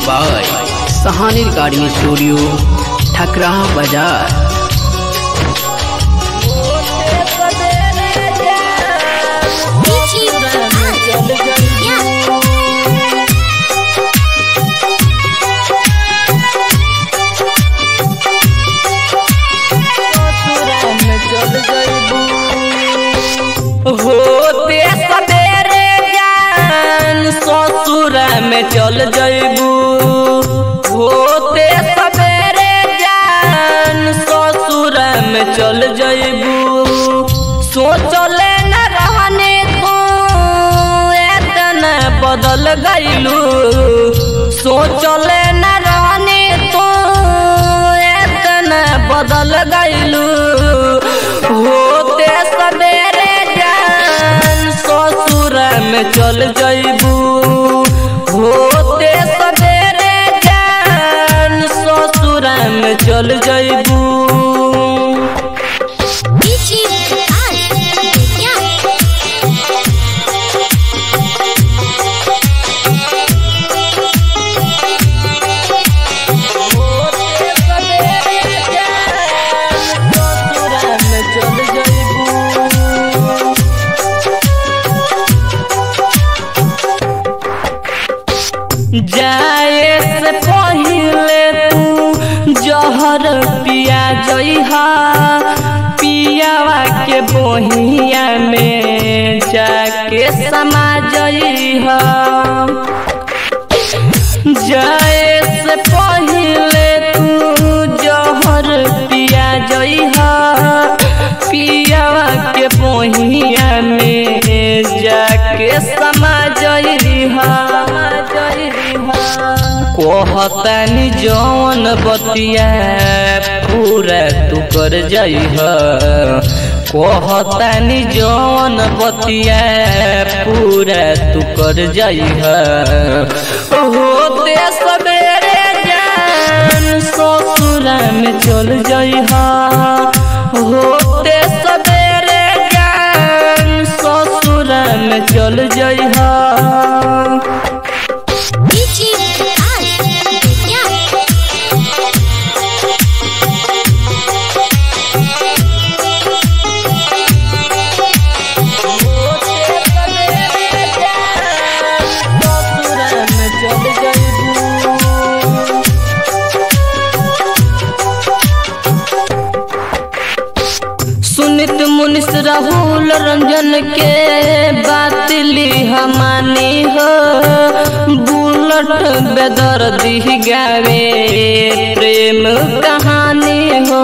By Sahani recording studio Thakra बाजार। होते सवेरे जान ससुर में चल जइबू, होते सवेरे जान ससुर में चल जइबू। सोचले न रहने को इतना बदल गइलू, सोचले न रहने को इतना बदल गइलू। होते सवेरे ससुर में चल जइबू, होते सवेरे जान ससुर में चल जइबू। जाए से पहले तू जहर पिया जइहा, पियावा के बोहिया में जाके समा जइहा। जाए से पहले तू जहर पिया जइहा, पियावा के बोहिया में जाके समा जइहा। कहतानी जौन बतिया पूरा तू कर जइहा, कहतानी जौन बतिया पूरा तू कर जइहा। होते सवेरे जान ससुर में चल जइहा, होते सवेरे जान ससुर में चल जइहा। सुनित मुनिस राहुल रंजन के बात ली हमानी हो, बुलट बेदर्दी गावे प्रेम कहानी हो।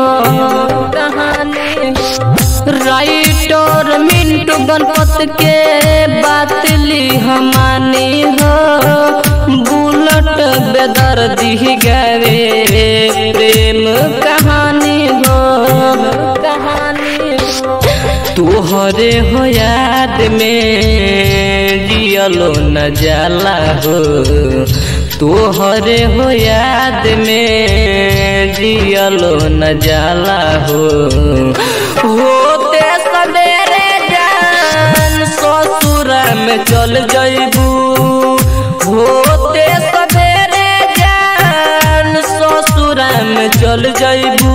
राइटर मिंटू गणपत के बात ली हमानी हो, बुलट बेदर्दी गावे प्रेम कहानी हो। तोहरे हो याद में जियलो न जाला हो, तोहरे हो याद में जियलो न जाला हो। होते सवेरे जान ससुर में चल जइबू, होते सवेरे जान ससुर में चल जइबू।